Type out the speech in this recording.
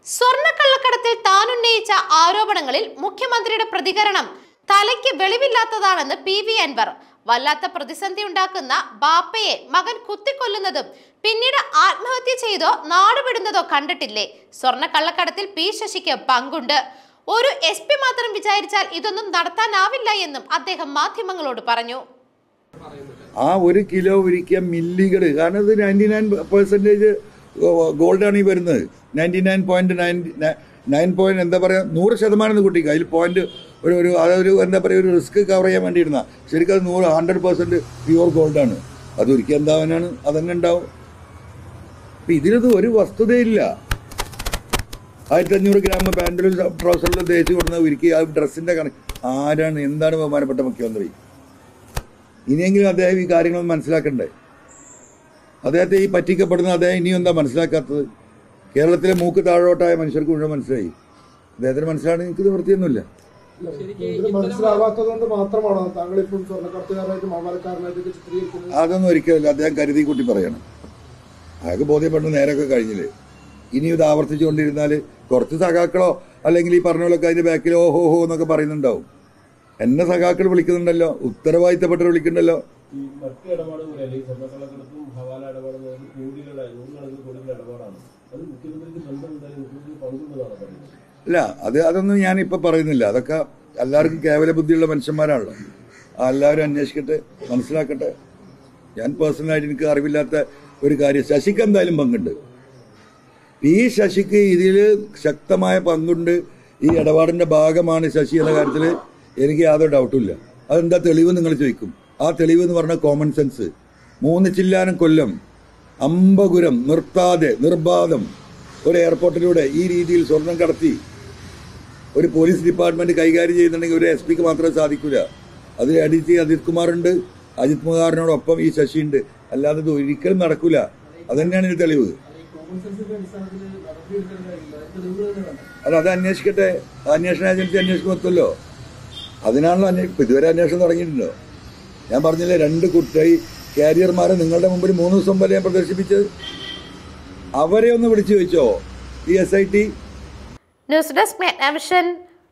സ്വർണ്ണക്കള്ളക്കടത്തിൽ താൻ ഉന്നയിച്ച ആരോപണങ്ങളിൽ മുഖ്യമന്ത്രിയുടെ പ്രതികരണം തലയ്ക്ക് വെളിവില്ലാത്തതാണെന്ന് PV അൻവർ. വല്ലാത്ത പ്രതിസന്ധി ഉണ്ടാക്കുന്ന ബാപ്പയെ മകൻ കുത്തിക്കൊല്ലുന്നതും പിന്നീട് ആത്മഹത്യ ചെയ്തോ നാടുവിടുന്നതോ കണ്ടിട്ടില്ലേ? സ്വർണ്ണക്കള്ളക്കടത്തിൽ P ശശിക്ക് പങ്കുണ്ട്. ഒരു SP മാത്രം വിചാരിച്ചാൽ ഇതൊന്നും നടത്താനാവില്ല എന്നും അദ്ദേഹം മാധ്യമങ്ങളോട് പറഞ്ഞു. ആ 1 കിലോ ഒരിക്കൽ മില്ലികൾ, കാരണം ഇത് 99% ഗോൾഡാണ് ഈ വരുന്നത്. 99.9 എന്താ പറയുക, 100% കുട്ടിക്ക് അതിൽ പോയിന്റ് അതൊരു എന്താ പറയുക, ഒരു റിസ്ക് കവർ ചെയ്യാൻ വേണ്ടിയിരുന്ന ശരിക്കും അത് 100% പ്യുവർ ഗോൾഡാണ്. അതൊരിക്കൽ എന്താവാനാണ്, അതന്നെ ഉണ്ടാവും. അപ്പം ഇതിനൊന്നും ഒരു വസ്തുതയില്ല. 1500 ഗ്രാം പാൻറ്റിലും ട്രൗസറിലും തേച്ച് കൊടുക്കുന്ന ഒരിക്കൽ ആ ഡ്രസ്സിൻ്റെ കണക്ക് ആരാണ്, എന്താണ് ബഹുമാനപ്പെട്ട മുഖ്യമന്ത്രി? ഇനിയെങ്കിലും അദ്ദേഹം ഈ കാര്യങ്ങൾ മനസ്സിലാക്കണ്ടേ? അദ്ദേഹത്തെ ഈ പറ്റിക്കപ്പെടുന്ന അദ്ദേഹം ഇനിയും എന്താ മനസ്സിലാക്കാത്തത്? കേരളത്തിലെ മൂക്ക് താഴോട്ടായ മനുഷ്യർക്ക് മുഴുവൻ മനസ്സിലായി. അദ്ദേഹത്തിന് മനസ്സിലാണ്, എനിക്ക് നിവൃത്തിയൊന്നുമില്ല. അതൊന്നും ഒരിക്കലല്ല. അദ്ദേഹം കരുതി കൂട്ടി പറയണം. അയാൾക്ക് ബോധ്യപ്പെടുന്ന നേരമൊക്കെ കഴിഞ്ഞില്ലേ. ഇനി ഇത് ആവർത്തിച്ചുകൊണ്ടിരുന്നാൽ കുറച്ച് സഖാക്കളോ അല്ലെങ്കിൽ ഈ പറഞ്ഞ പോലൊക്കെ അതിന്റെ ബാക്കിൽ ഓഹോ ഹോ എന്നൊക്കെ പറയുന്നുണ്ടാവും. എന്നെ സഖാക്കൾ വിളിക്കുന്നുണ്ടല്ലോ, ഉത്തരവാദിത്തപ്പെട്ടവർ വിളിക്കുന്നുണ്ടല്ലോ. അല്ല, അതൊന്നും ഞാൻ ഇപ്പൊ പറയുന്നില്ല. അതൊക്കെ എല്ലാവർക്കും കേവല ബുദ്ധിയുള്ള മനുഷ്യന്മാരാണല്ലോ. എല്ലാവരും അന്വേഷിക്കട്ടെ, മനസ്സിലാക്കട്ടെ. ഞാൻ പേഴ്സണലായിട്ട് എനിക്ക് അറിവില്ലാത്ത ഒരു കാര്യം, ശശിക്ക് എന്തായാലും പങ്കുണ്ട്. ഈ ശശിക്ക് ഇതിൽ ശക്തമായ പങ്കുണ്ട്. ഈ ഇടപാടിന്റെ ഭാഗമാണ് ശശി എന്ന കാര്യത്തിൽ എനിക്ക് യാതൊരു ഡൗട്ടുമില്ല. അതെന്താ തെളിവ് നിങ്ങൾ ചോദിക്കും. ആ തെളിവ് എന്ന് പറഞ്ഞാൽ കോമൺ സെൻസ്. 3 ചില്ലാനം കൊല്ലം അമ്പകുരം നിർത്താതെ നിർബാധം ഒരു എയർപോർട്ടിലൂടെ ഈ രീതിയിൽ സ്വർണം കടത്തി ഒരു പോലീസ് ഡിപ്പാർട്ട്മെന്റ് കൈകാര്യം ചെയ്യുന്നുണ്ടെങ്കിൽ ഒരു SP ക്ക് മാത്രമേ സാധിക്കൂല. അതിൽ ADG അജിത് കുമാറുണ്ട്, അജിത് കുമാറിനോടൊപ്പം ഈ ശശിയുണ്ട്. അല്ലാതെ ഇത് ഒരിക്കലും നടക്കൂല. അതന്നെയാണ് ഇതിന് തെളിവ്. അല്ല, അത് അന്വേഷിക്കട്ടെ. അന്വേഷണ ഏജൻസി അന്വേഷിക്കും എത്തുമല്ലോ. അതിനാണല്ലോ ഇതുവരെ അന്വേഷണം തുടങ്ങിയിട്ടുണ്ടോ? ഞാൻ പറഞ്ഞില്ലേ, 2 കുട്ടി കാരിയർമാരെ നിങ്ങളുടെ മുമ്പിൽ 3 ദിവസം വരെ ഞാൻ പ്രദർശിപ്പിച്ചത്. അവരെ ഒന്ന് വിളിച്ചു ചോദിച്ചോ ഈ SIT? News desk.